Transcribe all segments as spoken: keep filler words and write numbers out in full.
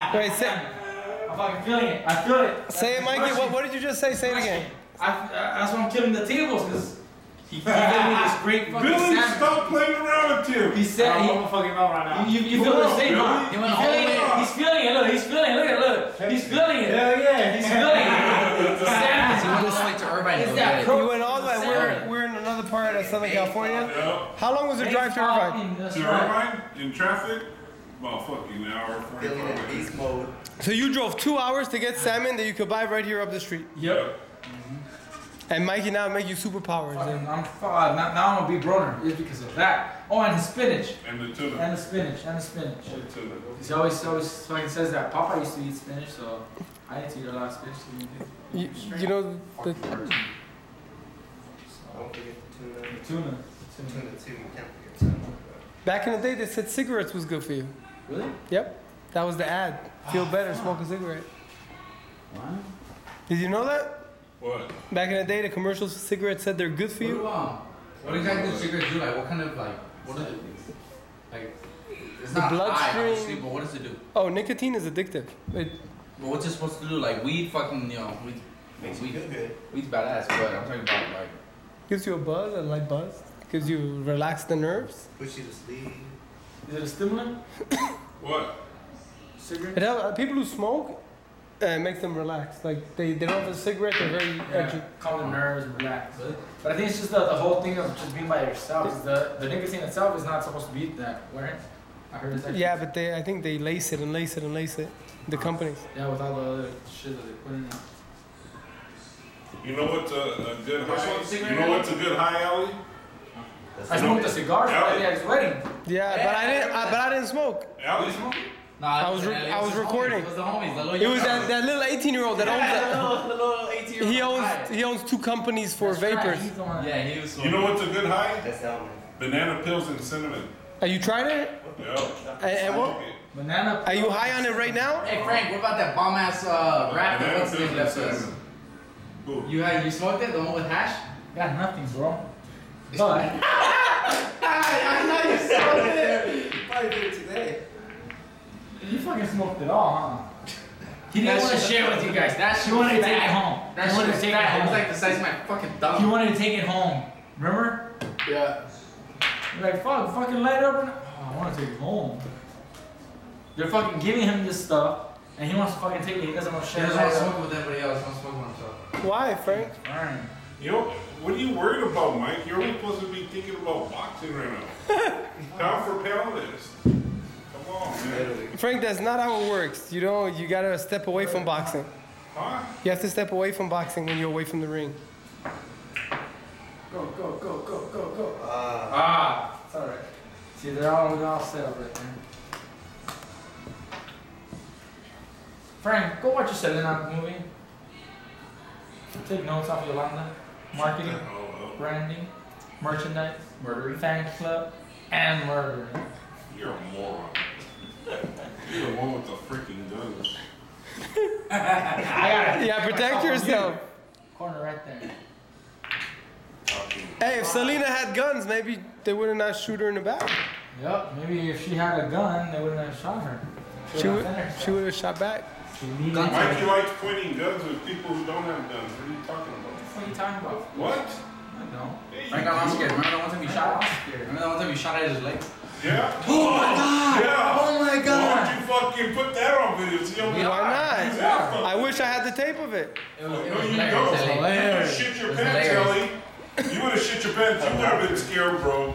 Wait, say, I'm fucking feeling it. I feel it. say it, Mikey. What, what did you just say? Say it again. I, I, that's why I'm killing the tables, because he, he gave me this great fucking Billy, salmon. stop playing around with him. He said he, I'm a fucking mouth right now. you, you feel the same, huh? He went He's all the feeling way. it. He's feeling it. Look, he's feeling it. Look at look. He's feeling it. Hell yeah. He's feeling it. He Salmon. went straight to Irvine. It's to go that get it. pro- You went all the way. We're, we're in another part of Southern California. Yeah. How long was the drive to Irvine? That's To right. Irvine, in traffic, about fucking an hour, Feeling forty-five in minutes. beast mode. So you drove two hours to get salmon that you could buy right here up the street. Yep. And Mikey now make you superpowers. Fucking, And I'm uh, now, now I'm a big brother. It's because of that. Oh, and the spinach. And the tuna. And the spinach. And the spinach. The tuna. He always, always fucking says that. Papa used to eat spinach, so I need to eat a lot of spinach. you, you know the, Don't forget the tuna. The tuna. The tuna too. You can't forget tuna. back in the day they said cigarettes was good for you. Really? Yep, that was the ad. Feel better, smoke a cigarette. What? Did you know that? What? Back in the day, the commercials for cigarettes said they're good for What, do, you. um, what exactly does cigarettes do? Like, what kind of, like, what is it? Like, it's The not high, bloodstream- obviously, but what does it do? Oh, nicotine is addictive. It, But what's it supposed to do? Like, weed fucking, you know, weed, Makes you weed, feel good. weed's badass, but I'm talking about, like, gives you a buzz, a light buzz. Gives you relax the nerves. Push you to sleep. Is it a stimulant? What? Cigarette? It helps, people who smoke, uh, it makes them relax. Like they, they don't have a cigarette, they're very edgy. Yeah, calm the nerves and relax. But I think it's just the, the whole thing of just being by yourself. 'Cause the, the nicotine itself is not supposed to be that way. I heard it's actually. Yeah, but they, I think they lace it and lace it and lace it. The companies. Yeah, with all the other shit that they put in it. You know what's a, a good Which high? one's cigarette? You know what's a good high alley? That's I smoked a cigar Yeah. at his wedding. Yeah, but I didn't. I, but I didn't smoke. Alley? nah, I was re- it I was his homies, recording. It was the homies, the little It was young that, that little eighteen-year-old that owns yeah, the that. little, the little eighteen-year-old. He owns he owns two companies for That's right, vapors. he's the one that- Yeah, he was. You know what's a good high? That's Elman. Banana pills and cinnamon. Are you tried it? Yeah. And, and what? Banana. Are you high on it right now? Hey Frank, what about that bomb ass uh, rap that Banana what's his name pills left and us? cinnamon. Who? You had you smoked it, the one with hash? Got nothing, bro. But I know you smoked it. Probably did it today. you fucking smoked it all, huh? He didn't That want to shit- share with you guys. That shit He wanted to was take it fat. home. That He shit wanted was to take it fat. It was home. like the size of my fucking He thumb. wanted to take it home. Remember? Yeah. You're like, fuck, fucking light up. And, oh, I want to take it home. They're fucking giving him this stuff, and he wants to fucking take it. He doesn't want to He share it. doesn't want to Light up. smoke with anybody else. He wants to smoke with himself. Why, Frank? Alright. You know, what are you worried about, Mike? You're only supposed to be thinking about boxing right now. Pound for pound is. Come on, man. Literally. Frank, that's not how it works. You know, you gotta step away from boxing. Huh? You have to step away from boxing when you're away from the ring. Go, go, go, go, go, go. Uh, Ah, it's alright. See, they're all, they're all set up right there. Frank, go watch your Selena movie. Take notes off Yolanda. Marketing, Oh, branding, merchandise, Murdery. fan club, and murder. well, you're a moron. You're the one with the freaking guns. I got it. Yeah, protect yourself. Corner right there. Fucking- Hey, if Selena had guns, maybe they would have not shoot her in the back. Yup, maybe if she had a gun, they wouldn't have shot her. She would, would've finished she her. would have shot back. She needed Guns. to- Mikey likes pointing guns with people who don't have guns. What are you talking about? What are you talking about? What? I know. Hey, Frank you got do. scared. Remember that one time you I shot? was scared. Remember that one time you shot at his leg? Yeah? Oh my god! Yeah. Oh my Why god! don't you fucking put that on video? See how Why many- not? Yeah. I wish I had the tape of it. It was, it No, was you hilarious. don't. Ellie. You would have hilarious. shit your It was pants, hilarious. Ellie. You would have shit your pants. You would have been scared, bro.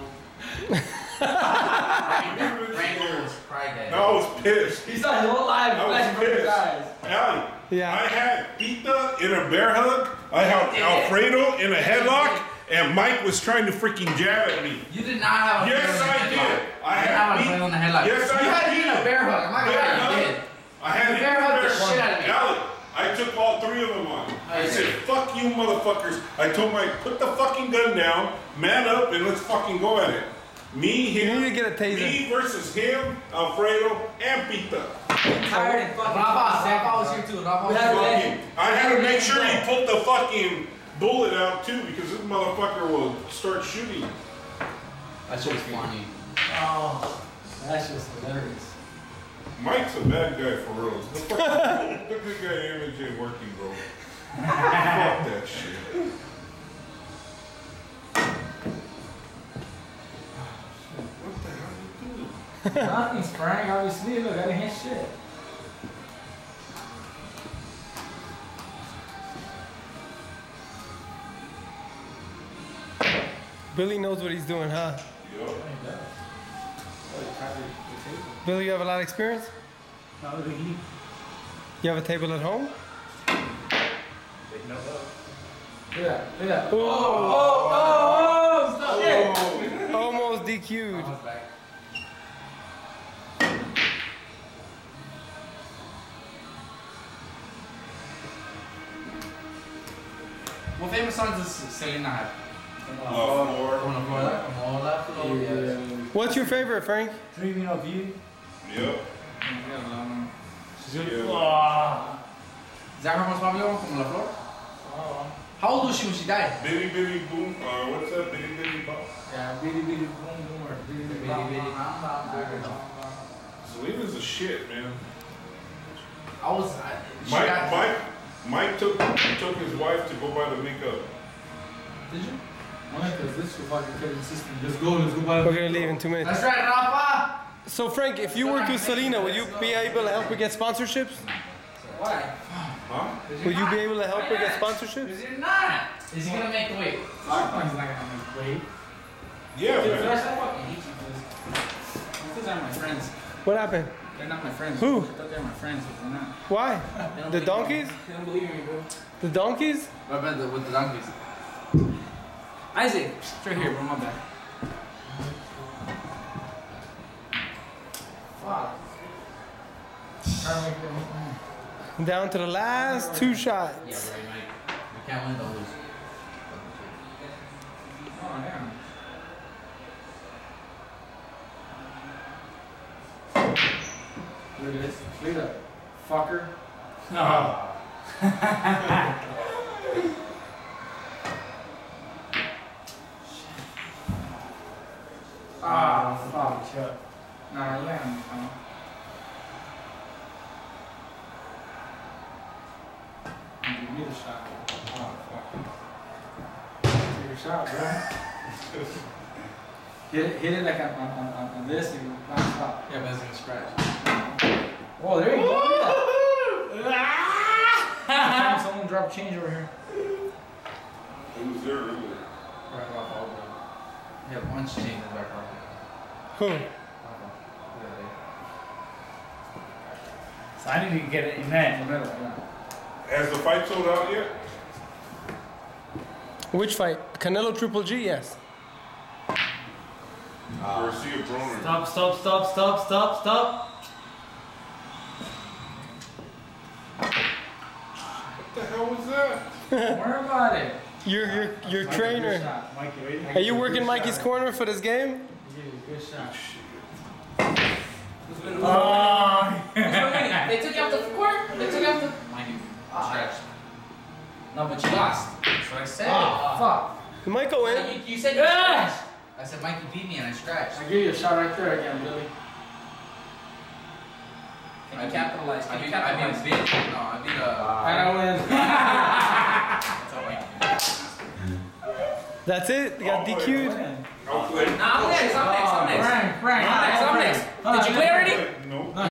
Frank was cried at. No, I was pissed. He saw his whole life I was flashing before his pissed. eyes. Allie, Yeah. I had Pita in a bear hug. I had Alfredo in a headlock, and Mike was trying to freaking jab at me. You did not have a Yes, bear in the I headlock. did. I You did had not have a Pete- bear on the headlock. Yes, I You had did. me in a bear hug. I'm not gonna Bear lie, you hug. did. I had You him bear in a hugged the bear shit hug. out of me. Allie, I took all three of them on. Oh, I yeah. said, fuck you motherfuckers. I told Mike, put the fucking gun down, man up, and let's fucking go at it. Me, him, need to get a taser. me versus him, Alfredo, and Pita. I'm tired and fucking Rafa, Rafa was here too. Rafa We was had here. to- Fucking- I had to make sure he pulled the fucking bullet out too, because this motherfucker will start shooting. That shit was funny. Oh, that's just hilarious. Mike's a bad guy for real. The fucking- the good guy image ain't working, bro. Fuck that shit. What the hell are you doing? Nothing's Frank, obviously. Look, I didn't hit shit. Billy knows what he's doing, huh? Yup. Billy, you have a lot of experience? No, look at you. You have a table at home? Big no love. Look at that. Look at that. Oh, Oh, oh, oh, stop it. almost D Q'd. Almost back. What famous songs does Selena have? Uh, Como four. la flor, como la flor, yes. What's your favorite, Frank? Dreaming of you. Yup. She's good. Yeah. Oh. Is that her most popular one, Como la flor? Oh. How old was she when she died? Bitty bitty boom. Uh, what's that? Bitty bitty bop. Yeah, bitty bitty boom boom or bitty bitty bop, Bitty, bitty. bop, bop, bop, bop. Selena's a shit, man. I was. I, she Mike, got, Mike, Mike took took his wife to go buy the makeup. Did you? Why? Because this is fucking Kevin's system. Let's go, let's go buy We're gonna leave in two minutes. That's right, Rafa! So, Frank, if you worked with Selena, would you be able to help her get sponsorships? Why? Huh? Would you be able to help her get sponsorships? Is he not? Is he gonna make the weight? Fuck's not gonna make weight. Yeah, Dude, man. Flash, I fucking hate you for this. These aren't my friends. What happened? They're not my friends. Who? I thought they were my friends, but they're not. Why? They don't The believe donkeys? me. They don't believe in me, bro. The donkeys? What about the, with the donkeys? Isaac, it's right here, bro. My bad. Fuck. Trying to make them. Down to the last two Yeah, shots. right, Mike. We can't win, don't lose. Oh, damn. Look at this. Look at that. Fucker. No. Ah, fuck. Shut. Nah, yeah. I'm- Give me the shot. Oh, fuck. Take your shot, bro. Hit it, hit it like on, on, on, on this and non stop. Yeah, but it's gonna scratch. Oh, there you go. Look at that. Someone dropped change over here. It was there earlier. Right off all the. Yeah, punch change in the back pocket. Who? Yeah, So I need to get it in that in the middle. Yeah. Has the fight sold out yet? Which fight? Canelo Triple G, yes. Garcia Broner. Stop, stop, stop, stop, stop, stop. What the hell was that? Don't worry about it. Your your your Mikey, trainer. Good shot. Mikey, ready? Are you working Good Mikey's shot. corner for this game? Give you a good shot. Oh, Oh, they took you off the court. They took you off the. Mikey, scratch. No, but you lost. That's what I said. oh fuck. You might go in. You, you said you Yeah. scratched. I said Mikey beat me and I scratched. I give you a shot right there again, Billy. Can you capitalize? I beat, I beat a bit. No, I beat a. And I win. That's all Mikey. That's it. You got D Q'd. I'll play. Nah, I'm next. I'm next. I'm next. Frank, Frank. I'm next. I'm next. Did you play already? No.